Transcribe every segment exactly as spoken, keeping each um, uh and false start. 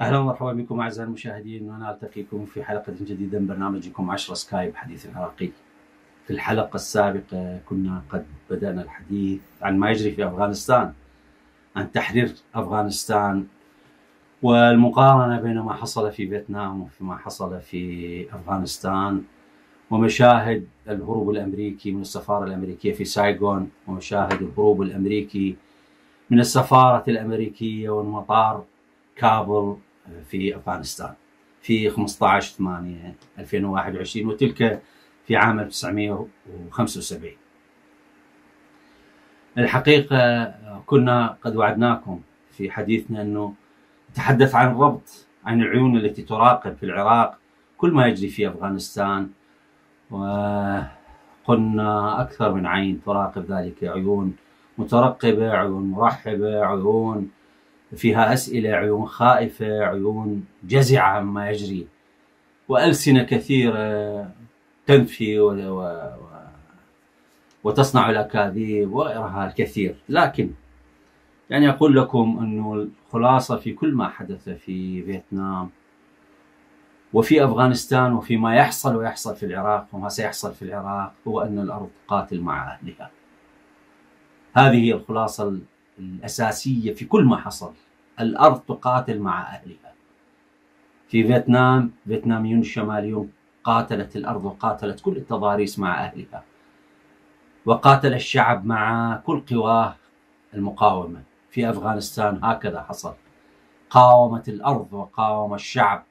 أهلا ومرحبا بكم أعزائي المشاهدين، وأنا ألتقيكم في حلقة جديدة من برنامجكم عشرة سكايب حديث العراقي. في الحلقة السابقة كنا قد بدأنا الحديث عن ما يجري في أفغانستان، عن تحرير أفغانستان والمقارنة بين ما حصل في فيتنام وما حصل في أفغانستان، ومشاهد الهروب الأمريكي من السفارة الأمريكية في سايغون، ومشاهد الهروب الأمريكي من السفارة الأمريكية والمطار كابل في أفغانستان في خمسة عشر ثمانية ألفين وواحد وعشرين، وتلك في عام ألف وتسعمئة وخمسة وسبعين. الحقيقة كنا قد وعدناكم في حديثنا أنه نتحدث عن الربط، عن العيون التي تراقب في العراق كل ما يجري في أفغانستان، وقلنا أكثر من عين تراقب ذلك، عيون مترقبة، عيون مرحبة، عيون فيها أسئلة، عيون خائفة، عيون جزعة عما يجري، وألسنة كثيرة تنفي و... و... وتصنع الأكاذيب وغيرها الكثير. لكن يعني أقول لكم أنه الخلاصة في كل ما حدث في فيتنام وفي أفغانستان وفي ما يحصل ويحصل في العراق وما سيحصل في العراق هو أن الأرض تقاتل مع أهلها. هذه هي الخلاصة الأساسية في كل ما حصل. الأرض تقاتل مع أهلها. في فيتنام، فيتناميون الشماليون قاتلت الأرض وقاتلت كل التضاريس مع أهلها، وقاتل الشعب مع كل قواه المقاومة. في أفغانستان هكذا حصل، قاومت الأرض وقاوم الشعب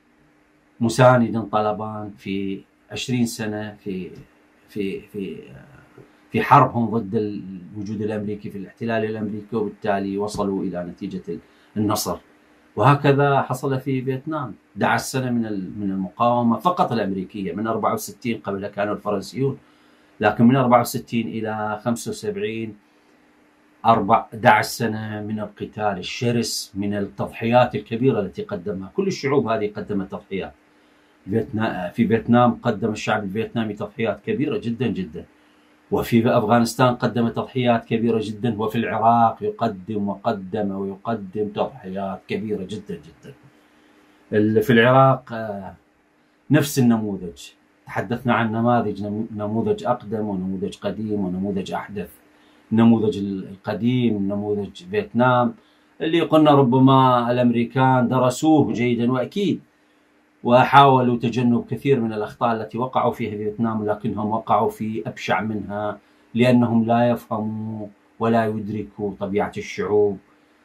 مساندا طالبان في عشرين سنة في في في في حربهم ضد الوجود الأمريكي في الاحتلال الأمريكي، وبالتالي وصلوا إلى نتيجة النصر. وهكذا حصل في فيتنام، أحد عشر سنة من من المقاومة فقط الأمريكية. من أربعة وستين قبلها كانوا الفرنسيون، لكن من أربعة وستين إلى خمسة وسبعين أحد عشر سنة من القتال الشرس، من التضحيات الكبيرة التي قدمها كل الشعوب. هذه قدمت تضحيات. في فيتنام قدم الشعب الفيتنامي تضحيات كبيرة جدا جدا، وفي أفغانستان قدم تضحيات كبيرة جدا، وفي العراق يقدم وقدم ويقدم تضحيات كبيرة جدا جدا. في العراق نفس النموذج، تحدثنا عن نماذج، نموذج أقدم ونموذج قديم ونموذج أحدث. النموذج القديم نموذج فيتنام اللي قلنا ربما الأمريكان درسوه جيدا وأكيد، وحاولوا تجنب كثير من الأخطاء التي وقعوا فيها في فيتنام، لكنهم وقعوا في أبشع منها، لأنهم لا يفهموا ولا يدركوا طبيعة الشعوب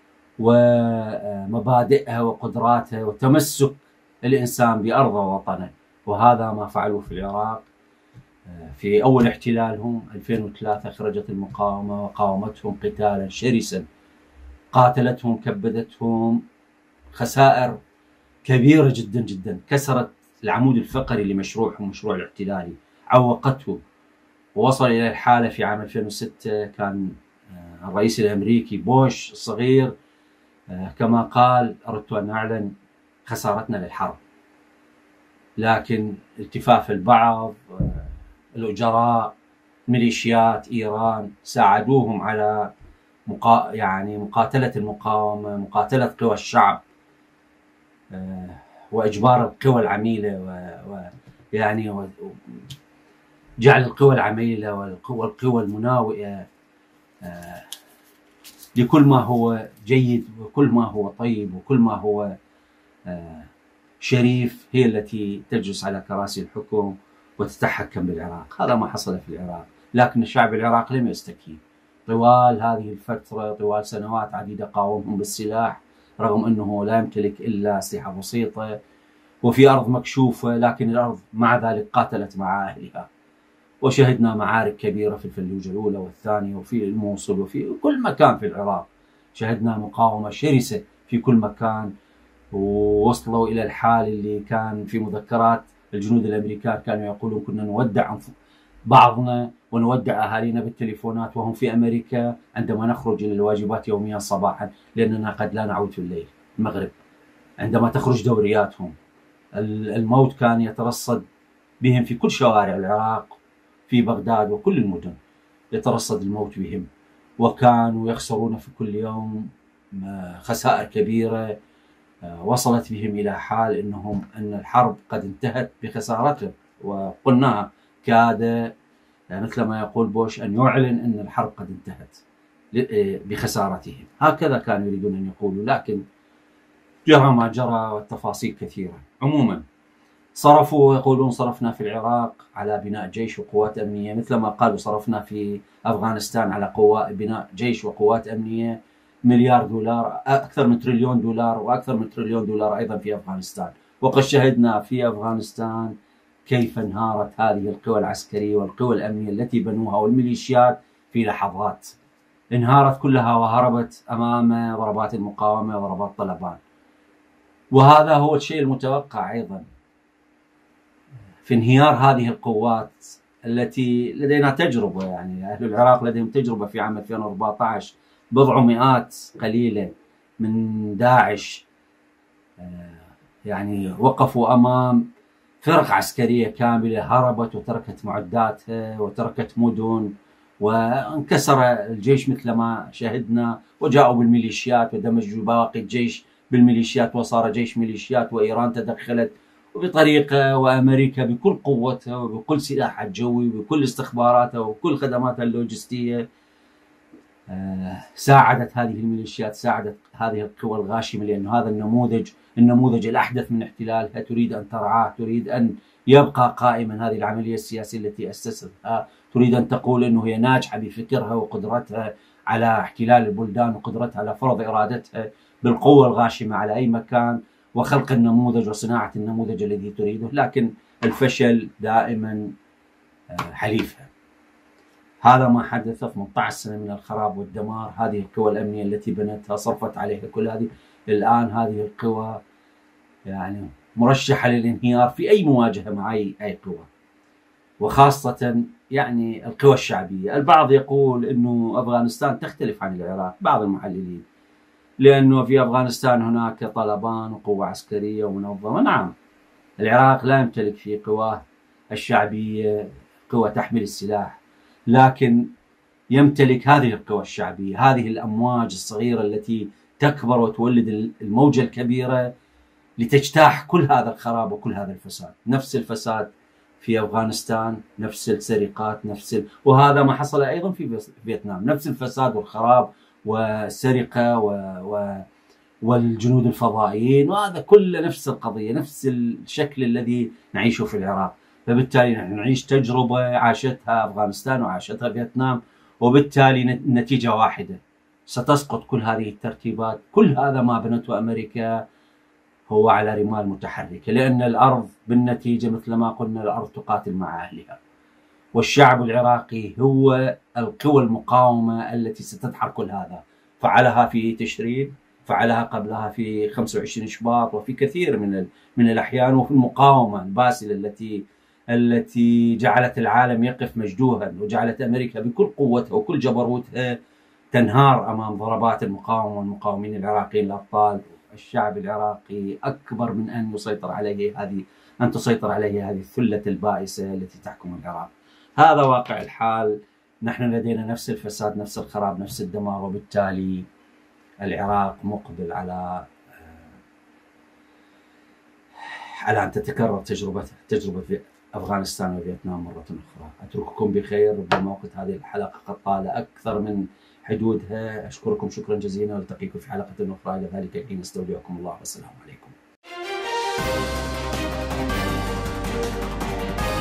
ومبادئها وقدراتها وتمسك الإنسان بأرضه ووطنه. وهذا ما فعلوا في العراق في أول احتلالهم ألفين وثلاثة. خرجت المقاومة وقاومتهم قتالا شرسا، قاتلتهم، كبدتهم خسائر كبيرة جدا جدا، كسرت العمود الفقري لمشروعهم، مشروع الاحتلالي، عوقته، ووصل إلى الحالة في عام ألفين وستة كان الرئيس الأمريكي بوش الصغير كما قال: أردت أن أعلن خسارتنا للحرب. لكن التفاف البعض، الأجراء، ميليشيات إيران ساعدوهم على مقا... يعني مقاتلة المقاومة، مقاتلة قوى الشعب، وإجبار القوى العميلة و... و... يعني و... جعل القوى العميلة والقوى القوى المناوئة لكل ما هو جيد وكل ما هو طيب وكل ما هو شريف هي التي تجلس على كراسي الحكم وتتحكم بالعراق. هذا ما حصل في العراق، لكن الشعب العراقي لم يستكين طوال هذه الفترة، طوال سنوات عديدة قاومهم بالسلاح، رغم أنه لا يمتلك إلا أسلحة بسيطة وفي أرض مكشوفة، لكن الأرض مع ذلك قاتلت مع أهلها. وشهدنا معارك كبيرة في الفلوجة الأولى والثانية وفي الموصل وفي كل مكان في العراق، شهدنا مقاومة شرسة في كل مكان، ووصلوا إلى الحال اللي كان في مذكرات الجنود الأمريكان كانوا يقولون: كنا نودع بعضنا ونودع أهالينا بالتليفونات وهم في أمريكا عندما نخرج إلى الواجبات يوميا صباحا، لأننا قد لا نعود في الليل المغرب عندما تخرج دورياتهم. الموت كان يترصد بهم في كل شوارع العراق، في بغداد وكل المدن يترصد الموت بهم، وكانوا يخسرون في كل يوم خسائر كبيرة وصلت بهم إلى حال أنهم أن الحرب قد انتهت بخسارتهم، وقلنا كاد مثل ما يقول بوش أن يعلن أن الحرب قد انتهت بخسارتهم. هكذا كانوا يريدون أن يقولوا، لكن جرى ما جرى والتفاصيل كثيرة. عموما صرفوا، يقولون صرفنا في العراق على بناء جيش وقوات أمنية، مثل ما قالوا صرفنا في أفغانستان على قوات بناء جيش وقوات أمنية مليار دولار، أكثر من تريليون دولار، وأكثر من تريليون دولار أيضا في أفغانستان. وقد شهدنا في أفغانستان كيف انهارت هذه القوى العسكرية والقوى الأمنية التي بنوها والميليشيات في لحظات، انهارت كلها وهربت أمام ضربات المقاومة وضربات طلبان. وهذا هو الشيء المتوقع أيضا في انهيار هذه القوات التي لدينا تجربة، يعني أهل العراق لديهم تجربة في عام ألفين وأربعة عشر، بضع مئات قليلة من داعش يعني وقفوا أمام فرق عسكرية كاملة، هربت وتركت معداتها وتركت مدن، وانكسر الجيش مثل ما شاهدنا، وجاءوا بالميليشيات ودمجوا باقي الجيش بالميليشيات وصار جيش ميليشيات، وإيران تدخلت وبطريقة، وأمريكا بكل قوتها وبكل سلاحها الجوي وبكل استخباراتها وبكل خدماتها اللوجستية ساعدت هذه الميليشيات، ساعدت هذه القوى الغاشمة، لأن هذا النموذج النموذج الأحدث من احتلالها تريد أن ترعاه، تريد أن يبقى قائما هذه العملية السياسية التي أسستها، تريد أن تقول أنه هي ناجحة بفكرها وقدرتها على احتلال البلدان وقدرتها على فرض إرادتها بالقوة الغاشمة على أي مكان وخلق النموذج وصناعة النموذج الذي تريده، لكن الفشل دائما حليفها. هذا ما حدث. ثمانية عشر سنة من الخراب والدمار، هذه القوى الأمنية التي بنتها صرفت عليها كل هذه، الآن هذه القوى يعني مرشحة للانهيار في أي مواجهة مع أي أي قوى، وخاصة يعني القوى الشعبية. البعض يقول إنه أفغانستان تختلف عن العراق، بعض المحللين، لأنه في أفغانستان هناك طلبان وقوة عسكرية ومنظمة. نعم، العراق لا يمتلك في قواه الشعبية قوة تحمل السلاح، لكن يمتلك هذه القوى الشعبية، هذه الأمواج الصغيرة التي تكبر وتولد الموجة الكبيرة لتجتاح كل هذا الخراب وكل هذا الفساد. نفس الفساد في أفغانستان، نفس السرقات، نفس ال... وهذا ما حصل أيضا في فيتنام، نفس الفساد والخراب والسرقة و... و... والجنود الفضائيين، وهذا كله نفس القضية، نفس الشكل الذي نعيشه في العراق. فبالتالي نحن نعيش تجربة عاشتها أفغانستان وعاشتها فيتنام، وبالتالي النتيجة واحدة، ستسقط كل هذه الترتيبات. كل هذا ما بنته أمريكا هو على رمال متحركة، لأن الأرض بالنتيجة مثل ما قلنا الأرض تقاتل مع أهلها، والشعب العراقي هو القوى المقاومة التي ستدحر كل هذا. فعلها في تشرين، فعلها قبلها في خمسة وعشرين شباط، وفي كثير من من الأحيان، وفي المقاومة الباسلة التي التي جعلت العالم يقف مجدوها، وجعلت أمريكا بكل قوتها وكل جبروتها تنهار أمام ضربات المقاومة والمقاومين العراقيين الأبطال. الشعب العراقي أكبر من أن يسيطر عليه هذه أن تسيطر عليه هذه الثلة البائسة التي تحكم العراق. هذا واقع الحال. نحن لدينا نفس الفساد، نفس الخراب، نفس الدمار، وبالتالي العراق مقبل على على أن تتكرر تجربة تجربة في أفغانستان وفيتنام مرة أخرى. أترككم بخير، ربما وقت هذه الحلقة قد طال أكثر من حدودها. أشكركم شكرا جزيلا، والتقيكم في حلقة أخرى. إلى ذلك الحين استودعكم الله، والسلام عليكم.